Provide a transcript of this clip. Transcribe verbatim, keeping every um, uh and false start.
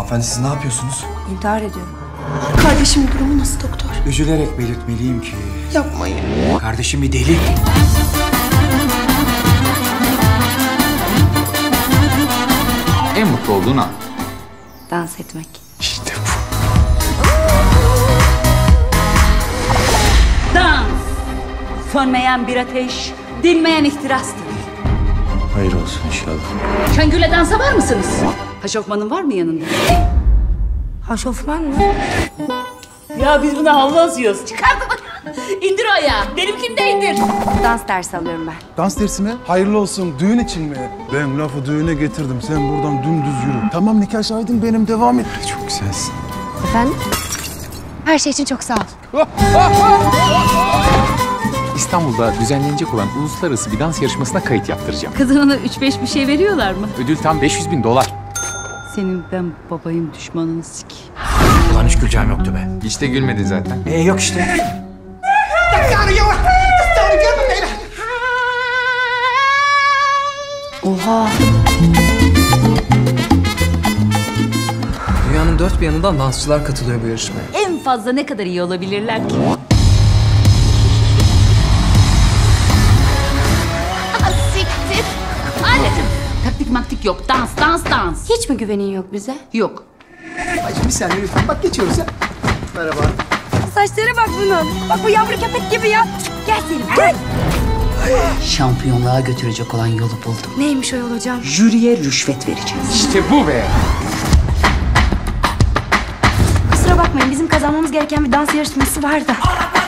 Hanımefendi siz ne yapıyorsunuz? İntihar ediyorum. Kardeşimin durumu nasıl doktor? Üzülerek belirtmeliyim ki... Yapmayın. Kardeşim bir deli. En mutlu olduğun an. Dans etmek. İşte bu. Dans! Sönmeyen bir ateş, dinmeyen ihtirastır. Hayır olsun inşallah. Şengül'le dansa var mısınız? Haşofmanın var mı yanında? Haşofman mı? Ya biz buna havlu asıyoruz. Çıkar bunu. İndir o ayağı. Benimkini de indir. Dans dersi alıyorum ben. Dans dersi mi? Hayırlı olsun. Düğün için mi? Ben lafı düğüne getirdim. Sen buradan dümdüz yürü. Tamam nikah şahidin benim. Devam et. Çok güzelsin. Efendim? Her şey için çok sağ ol. İstanbul'da düzenlenecek olan uluslararası bir dans yarışmasına kayıt yaptıracağım. Kazanana üç beş bir şey veriyorlar mı? Ödül tam beş yüz bin dolar. Senin ben babayım düşmanını sik. Ulan hiç güleceğim yoktu be. Hiç de gülmedi zaten. Ee yok işte. Oha. Dünyanın dört bir yanından dansçılar katılıyor bu yarışmaya. En fazla ne kadar iyi olabilirler ki? Siktir. Anneciğim. Taktik maktik yok. Dans, dans, dans. Hiç mi güvenin yok bize? Yok. Ay bir saniye lütfen. Bak geçiyoruz ya. Merhaba. Saçlara bak bunun. Bak bu yavru köpek gibi ya. Gel Selim gel. Şampiyonluğa götürecek olan yolu buldum. Neymiş o yol hocam? Jüriye rüşvet vereceğiz. İşte bu be. Kusura bakmayın bizim kazanmamız gereken bir dans yarışması var da.